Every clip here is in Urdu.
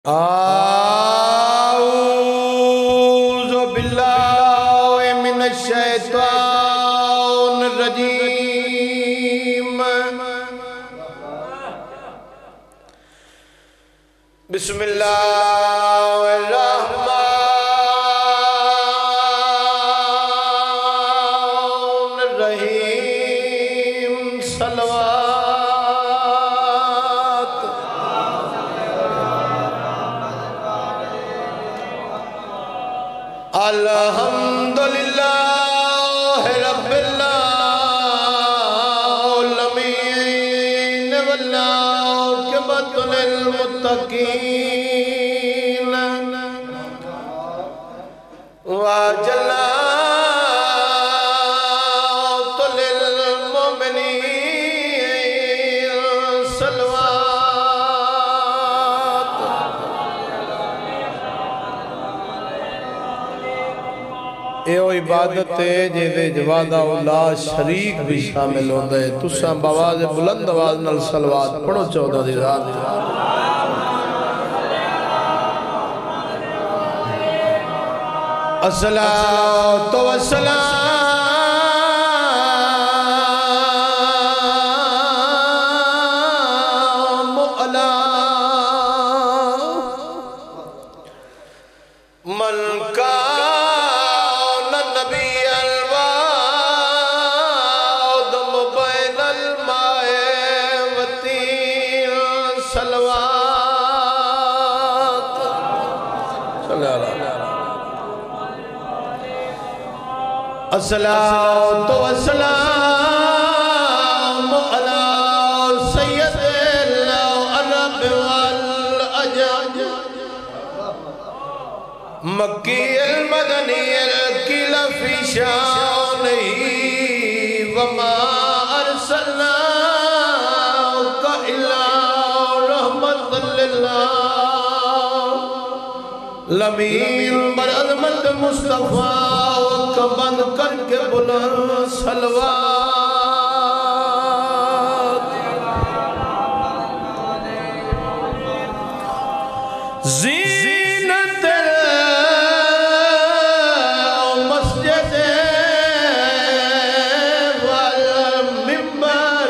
اعوذ باللہ من الشیطان الرجیم بسم اللہ الرحمن الرحیم صلوات الحمدللہ رب العالمین والعاقبۃ للمتقین وجنات للمؤمنین صلوات اے او عبادت ہے جیدے جوادہ اللہ شریک بھی شامل ہوندہ ہے تساں بواز بلند آواز نال صلوات پڑھو چودہ دی ذات الصلاة والسلام علی من کان نبی الوادم بین الماء والطین صلوات صلی اللہ علیہ الصلاة والسلام علی سید العرب والعجم مکی المدنی الکل فی شانہی وما ارسلناک الا رحمت للعالمین برعظمت مصطفیٰ بند کر کے بلند صلوات زینت المسجد والمنبر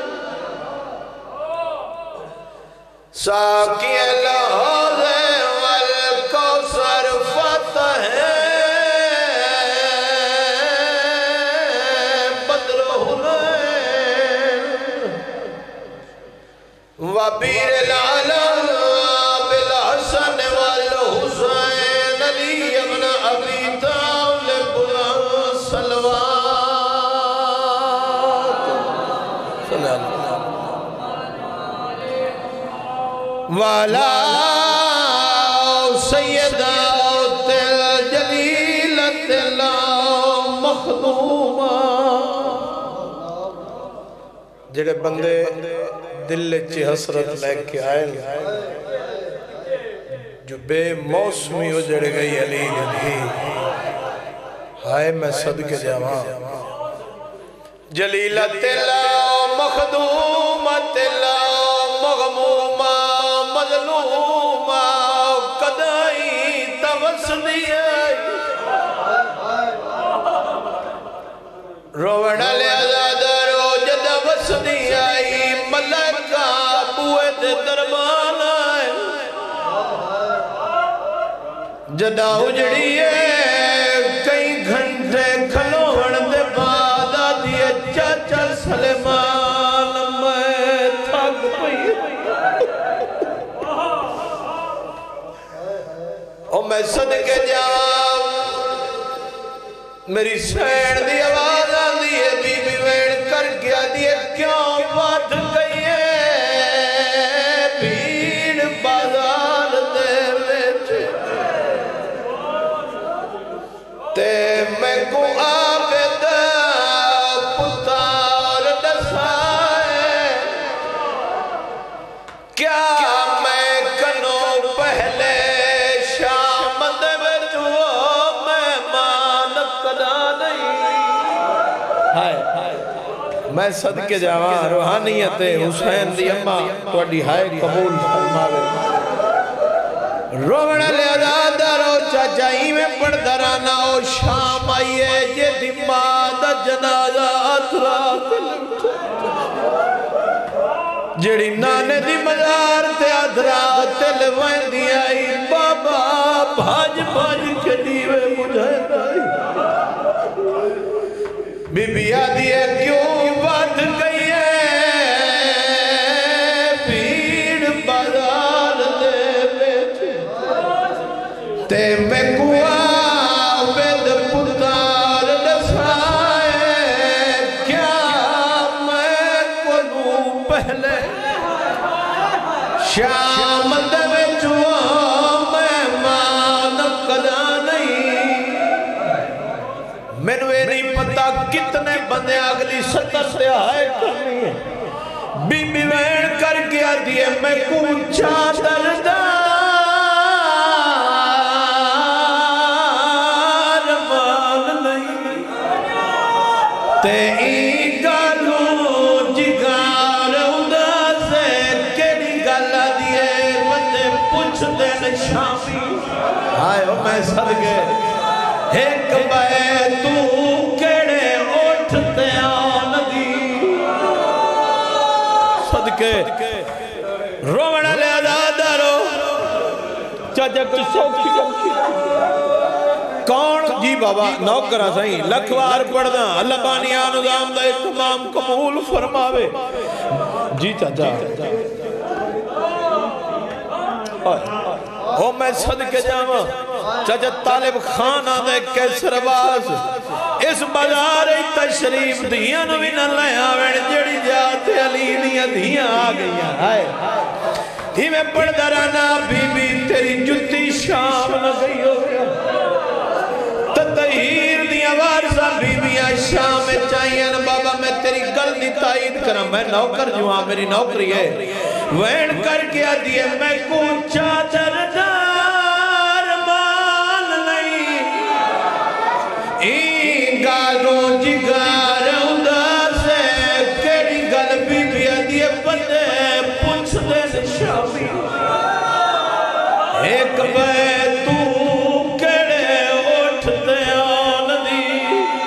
ساقی الحوض والکوثر فتح وبیر العالم بالحسن والحسین علی ابن ابی طالب صلوات والا سیدات الجلیلت لا مخدومہ جڑے بندے دل چی حسرت لے کے آئے جو بے موسمی اجڑ گئی علی گلی ہائے میں صدقے جاواں جلیلت لا مخدومت لا مغمومہ مظلومہ قدائی توسنی روڑ لے آزاد روجد وسنی آئی ملکہ بوئے دربان آئے جدہ اجڑی ہے کئی گھنٹے کھلوڑ دے بعد آدھیے چاچا سلیمان میں تھک پئی اور میں صدقے جاؤں میری سین دی آواز آدھی ہے بی بی ویڑ کر گیا دیئے کیوں بات گئی ہے بھیڑ بازار دے بیٹھے تے میں کو آبد پتار دسائے کیا میں کنوں پہلے شام دے بیٹھو میں مان کدا نہیں میں صدقے جاواں روحانیت حسین دی اماں توڑی ہائے قبول فرماوے روڑ لے آدھارو چاچائی میں پڑھ درانا او شام آئیے یہ دماد جنازہ اترات جڑی نانے دی مزار تے اترات لوائن دی آئی بابا بھاج بھاج کے دیوے مجھے دائی بی بی آدھی ہے کیوں بات گئی ہے بھیڑ بازار دے بیٹھے تے میں کوا بید پتار نسائے کیا میں کنوں پہلے شام دے وچوں میں مان کدا نہیں مینوں یہ نہیں پتا کتنے بندے اگلی 70 سے آئے کرنی ہے بی بی وین کر گیا دیئے میں کونچا دردار مان نہیں تے ای گالوں جگار ادا سے کیڑی گالا دیئے بندے پوچھ دین شامی آئے ہو میں صدقے ایک بے تو کیڑے اٹھتے آن دی صدقے روڑا لے آدھا رو چاچا کوئی سوکی چمکی کون جی بابا نوکرہ صحیح لکھوار پڑھنا اللہ بانیاں نظام دا اتمام قبول فرماوے جی چاچا او میں صدقے جاما چاچا طالب خانہ دے کیسر باز اس بازار تشریف دیاں نوی نہ لے آوین جڑی جاتے علی دیاں دیاں آگئیاں آئے ہی میں پڑھ درانا بی بی تیری جتی شام نہ گئی ہو گیا تطہیر دیاں وارزہ بی بیاں شام میں چاہیے نا بابا میں تیری گل دی تائید کرم میں نوکر جو ہاں میری نوکری ہے وین کر کیا دیئے میں کونچا دردار مان نہیں ای گالوں جگار ادا سے کیڑی گل بی بیا دیئے بندے پوچھ دے شامی ایک بے تو کیڑے اٹھتے آن دی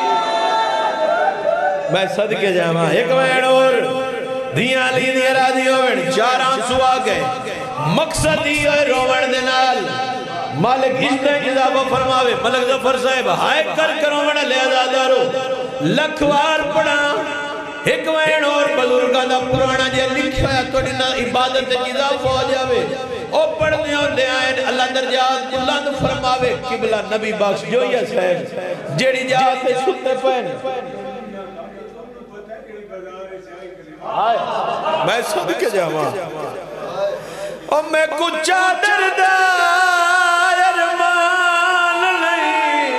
میں صدقے جاما ایک بین اور دیاں لی دیاں راضی ہوئن چار آنسو آگئے مقصد ہی ہے رومن دنال مالک اشتہ اضافہ فرماوے ملک ظفر صاحب ہائے کر رومن لے آزادارو لکھوار پڑھا حکمین اور بزرگاں دا پرانا جے لکھا ہے توڑی نا عبادت اضافہ ہو جاوے او پڑھنے ہوں لے آئین اللہ درجات بلند فرماوے قبلہ نبی باکس جو یہ صاحب جیڑی جاتے ستے پہن میں صدقے جاما اور میں کچھ چادر دائر مان نہیں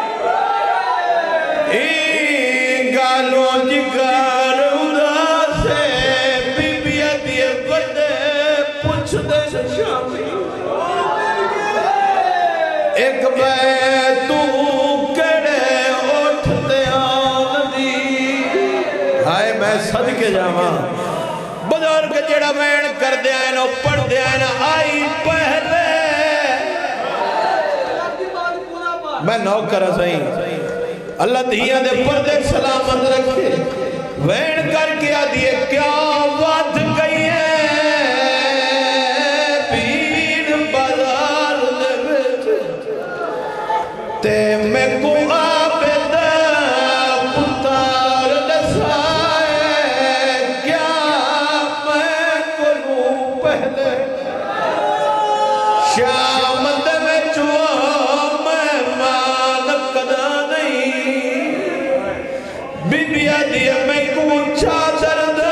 ای گالوں جگار ادا سے بی بیا دیئے بندے پوچھ دے شامی ایک بے تو کڑے اٹھتے آن دی ہائے میں صدقے جاما بزرگ جڑا وین کر دے آئے نو پڑھ دے آئے نا آئی پہلے میں نوکر صحیح اللہ دھیاں دے پردے سلامت رکھے وین کر کے آدھیے کیا بات گئی ہے بھیڑ بازار دے بیٹھے تے میں کو آبد پتار نسائے کیا میں کنوں پہلے شام دے میں چوہ میں مان کدا نہیں بی بی آدھی میں کونچا دردار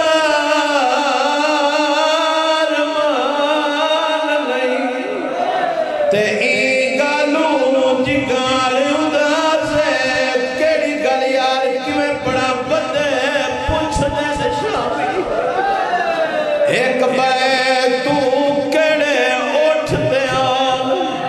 مان نہیں تے ای گالوں جگار ادا سے کیڑی گل یار کیویں بڑا بندے پوچھ دے شامی ایک بے تو کیڑے اٹھتے آن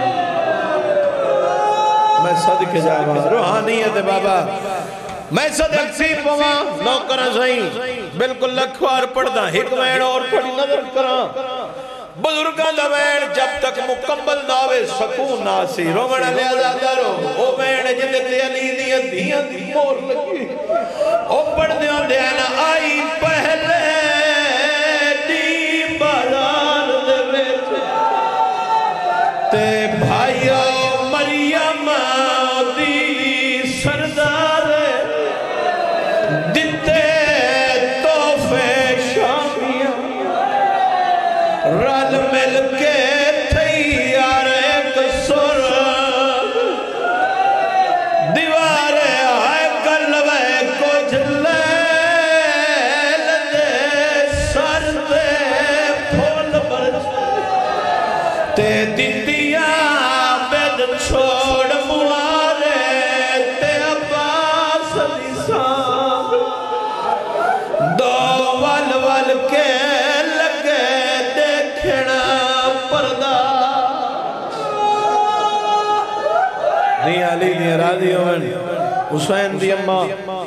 میں صدقے جاوا روحانیت بابا میں صدق سی پوا نوکرہ صحیح بالکل لکھوار پڑھ دا حکمین اور پڑھی نظر کرا بزرگاں دا وین جب تک مکمل نہ ہوئے سکون نہ سی Roman Ali آزادہ row O when جن تے علی دیاں دیاں دی مور لگی او پڑھ دیاں دینا آئی پہلے دی بازار دے ویچ تے بھائیو مریم دی سردار دیتے تحفے شامیاں رل مل کے تیار ایک سر دیوار آئے کلوے کچھ لے لدے سر دے پھول برس تے دیدیاں بید چھوڑ موارے تے عباس لیسان دو ول ول کے لگے دیکھنا پردہ نہیں علی نہیں راضی ہوئن حسین دی اممہ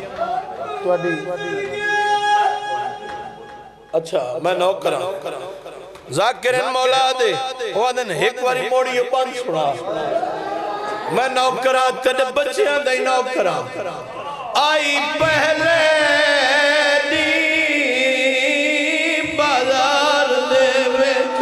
اچھا میں نوک کرا ذاکرین مولا دے وہ دن ایک واری موڑی پان سنا میں نوک کرا تیرے بچیاں دے نوک کرا آئی پہلے دی بازار دے ویچ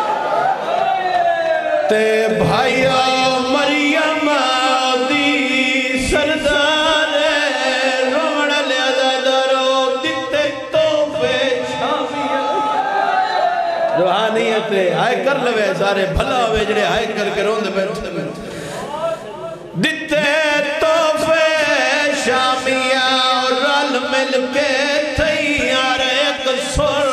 تے بھائیو مریم دی سردار رومن علی آزادہ رو دیتے تحفے شامیاں روحانیت آئے کر لوے سارے بھلا ہوئے جڑے آئے کر کے روند بیٹھتے میں دیتے تحفے شامیاں اور رل مل کے تیار ایک سر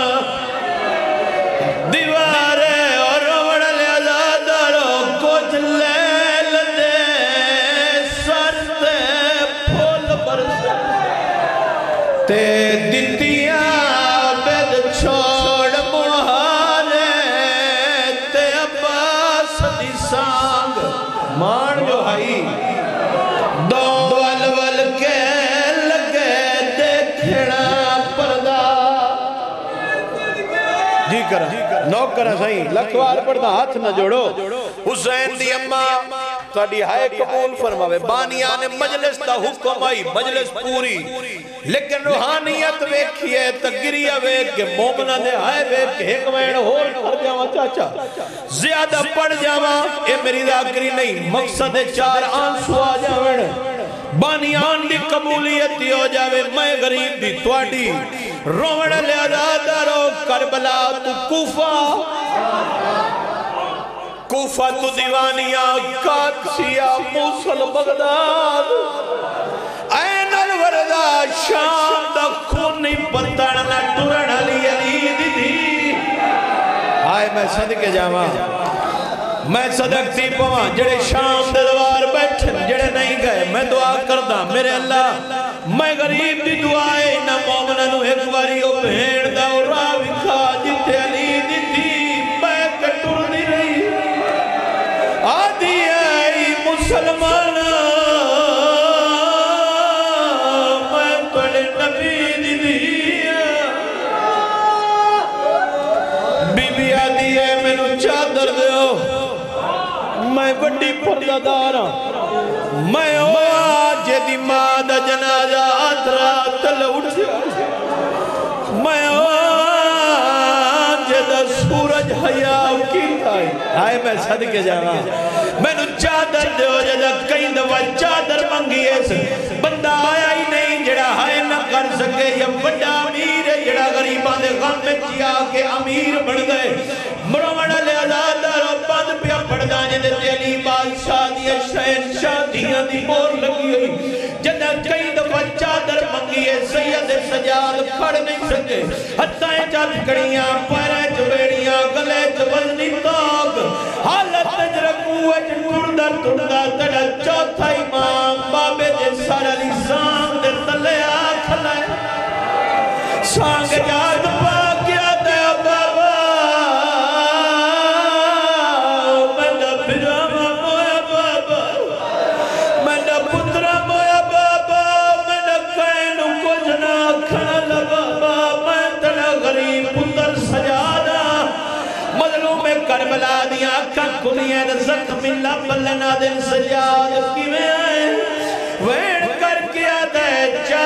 دیوارے اور رومن علی آزادہ رو کچھ لے لدے سر دے پھول برس تے دیتیاں بید چھوڑ مہارے تے عباس دی سانگ مان جو ہائی دو ول ول کے لگے دیکھنا پردہ جی کرا نوک کرا سائیں لکھوار پردہ ہاتھ نہ جوڑو حسین دی اممہ تاڑی ہائے قبول فرماوے بانیان مجلس تا حکم آئی مجلس پوری لیکن روحانیت ویکھئے تگریہ ویکھ کے مومنہ دے ہائے ویکھ کے ایک وین ہور کر جاواں چاچا زیادہ پڑھ جاواں اے میری ذاکری نہیں مقصد چار آنسو آ جاویں بانیان دی قبولیت ہو جاوے میں غریب دی توڑی رومن علی آزادہ رو کربلا تو کوفہ تو دیوانیہ قادسیہ موصل بغداد این الوردہ شام دا خونی پتڑنا ٹرن علی دی دی آئے میں صدقے جاواں میں صدقتی پواں جڑے شام دے دوار بیٹھن جڑے نہیں گئے میں دعا کردہ میرے اللہ میں غریب دی دعائے نہ مومنہ نو ایک واری او بھیڑ دا اور راوی کھا جتے علی دی دی میں کٹر دی رہی آدھی آئی مسلمان میں پڑے نبی دی دی بی بی آدھی ہے میں نو چادر دے ہو میں بڑی پردہ دارا میں آج دی ماں دا جنازہ آدھرا تل اٹھیا میں آج دا سورج حیاء کی تھائی آئے میں صدقے جانا میں نو چادر دے ہو جا کئی دفعہ چادر منگی ہے بندہ آیا ہی نہیں جڑا ہائے نہ کر سکے یا بڑا امیر ہے جڑا غریبان دے غم میں کیا کہ امیر بڑھ گئے مرومن علی آزادہ رو بند پیا پڑھنا جدے تیلی بادشاہ دیا شہنشاہ دی مور لگی ہوئی جدہ کئی دفعہ چادر منگی ہے سید سجاد کھڑ نہیں سکے حتیٰ چل کڑیاں پیریں چبیڑیاں گلے چوزنی توگ حالت جرکوہ ٹردہ تڑا چوتھا امام بابے دے سارا لی سانگ دے تلے آکھ لائے سانگ جاد پاکیا دے بابا میں نہ پھراما مویا بابا میں نہ پترا مویا بابا میں نہ کہنو کچھ نہ کھنا بابا میں تڑا غریب پتر سجادا کربلا دیا اکھا کھلیاں زخمی لبلنا دن سجاد کی میں آئے وین کر کے آدھے چا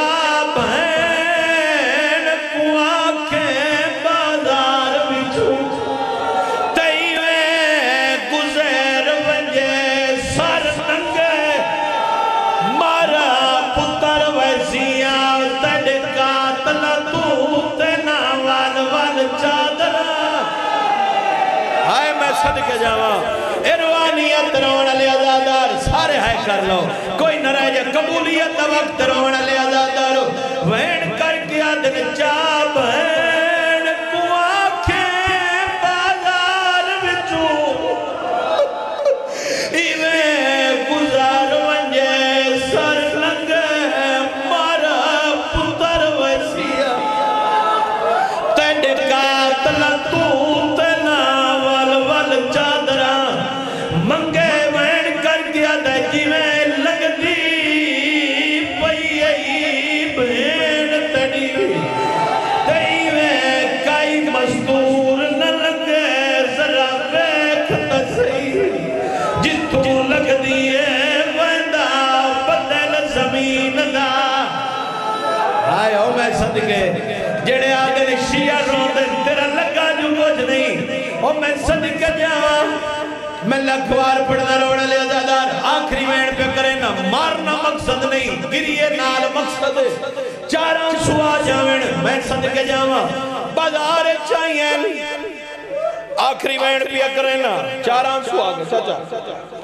بہن کو آنکھیں بازار بچھو تیوے گزر ونجے سر ننگے مارا پتر ویسیاں تڑکا تلا تو تینا وال وال چادرہ آئے میں صدقے جاواں اروانیت رونا لے ازادار سارے ہائے کر لو کوئی نہ رہ جائے قبولیت وقت رونا لے ازادار وین کر کے آدھن چاپ ہین کو آنکھیں بازار بچو ایویں گزار ونجے سر لنگے مارا پتر ویسیا تیڈکا تلا تو تینا وال وال چادرہ منگے وین کر گیا دے جیویں لگ دی پئی ای بین تڑی دیویں کئی مزدور نہ لگے ذرا بیک تسی جس تو لگ دیئے ویندہ بدل زمین دا آئے ہو میں صدقے جڑے آگے شیعہ روندے تیرا لگا جو کچھ نہیں او میں صدقے جاواں میں لکھوار پڑھنا روڑا لے ازادار آخری وین پہ کرے نا مارنا مقصد نہیں گریے نال مقصد چاران سوا جاوین میں صدقے جاواں بازار چاہیے آخری وین پہ کرے نا چاران سوا گے چاچا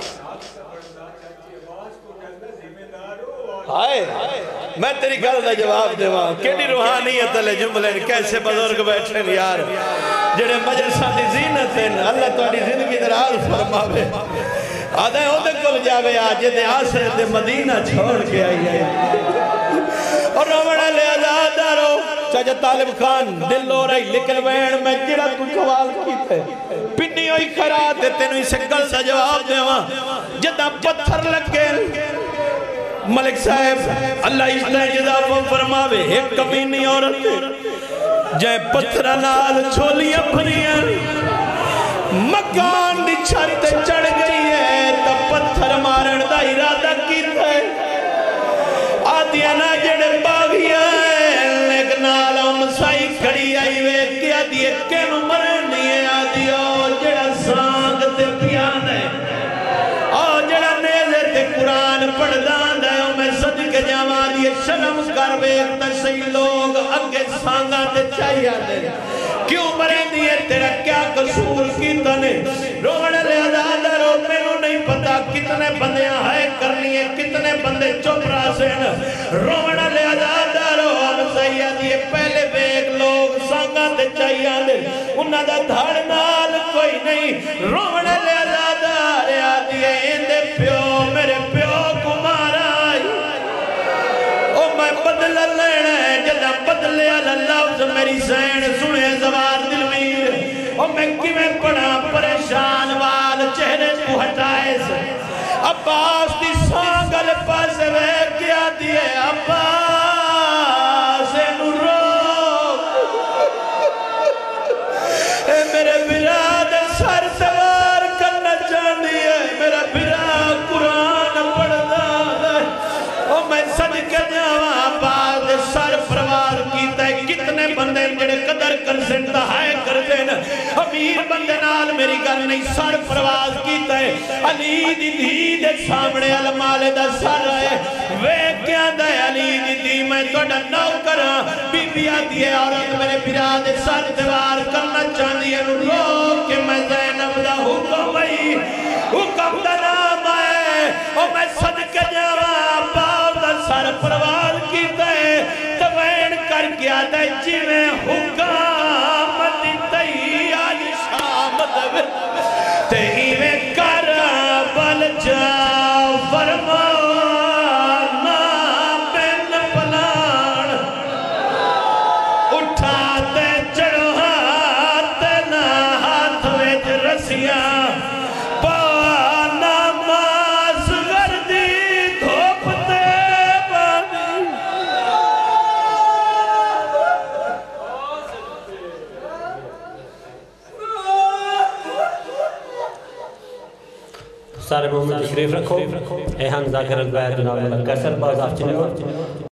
ہائے میں تیری گل دا جواب دے وہاں کیڑی روحانیت لے جملے کیسے بزرگ بیٹھے یار جڑے مجلسہ دی زینت ہیں اللہ تو اڈی زندگی دراز فرماوے آدھے ہوتے کل جاوے آجے دے آسے دے مدینہ چھوڑ کے آئی ہے اور روڑا لے ازادارو چاچا طالب خان دل ہو رہی لیکن وین میں جڑا تو سوال کیتے پنی ہوئی خیرات دے تینوئی سے گل سا جواب دے وہاں جدہ پتھر لگ گئے ملک صاحب اللہ اس نے جزا فرماوے ایک کمینی عورت جائے پتھرہ نال چھولیاں بھریاں مکان دی چھت چڑھ گئی ہے تا پتھر مارن دا ارادہ کیتا ہے آدھیا نا جڑے باغیاں لیکن آلام سائی کھڑی آئی وے کیا دیئے کینو مرنی ہے آدھیا جڑا سانگ تے پیان ہے جڑا نیزے تے قرآن پڑھ دان ہے میں صدقے جاواں دیئے شرم کر بیکتا صحیح لوگ اگے سانگا تے چاہیا دے کیوں مرے دیئے تیرا کیا قصور کیتا نے روڑے لے ازادہ رو میں نہیں پتا کتنے بندے آئے کرنی ہے کتنے بندے چپ راسے روڑے لے ازادہ رو ہم سہیا دیئے پہلے بیک لوگ سانگا تے چاہیا دے انہا دا دھاڑ نال کوئی نہیں روڑے لے ازادہ ریا دیئے اندے پیو میرے پیو کو مارا او میں بدل لینا ہے جدہ بدلے اللہ میری سین سنے زوار دلویر او میں کیویں پڑھا پریشان وال چہرے کو ہٹائے سے عباس دی سانگل پاس وے کیا دیئے عباس نو روک اے میرے براد سر سوار کرنا چاہنی ہے میرا براد قرآن پڑھنا ہے او میں صدقے جاواں عباس سر پروار کیتا ہے کتنے بندے جڑے قدر کر سنتا ہے کر دینا امیر بندے نال میری گل نہیں سر پرواز کیتا ہے علی دی دی دے سامنے علمالے دا سر ہے وے کیا دے علی دی دی میں توڑا نو کرا بی بی آتی ہے عورت میرے براد سر دیوار کرنا چاہنی ہے رو کہ میں زینب دا حکم بھئی حکم دا نام ہے اور میں صدقے جاواں باؤ دا سر پرواز کیتا ہے توین کر گیا دے جیویں حکام دیتائی آلی شام دے تیویں کر بل جا فرمانا بین پلان اٹھاتے چڑھاتے نہ ہاتھ ویج رسیاں پانا ماس گردی دھوپتے بانی سارے محمد تشریف رکھو ایہان ذاکر البید جناب ملک کیسر باز آپ چلے گا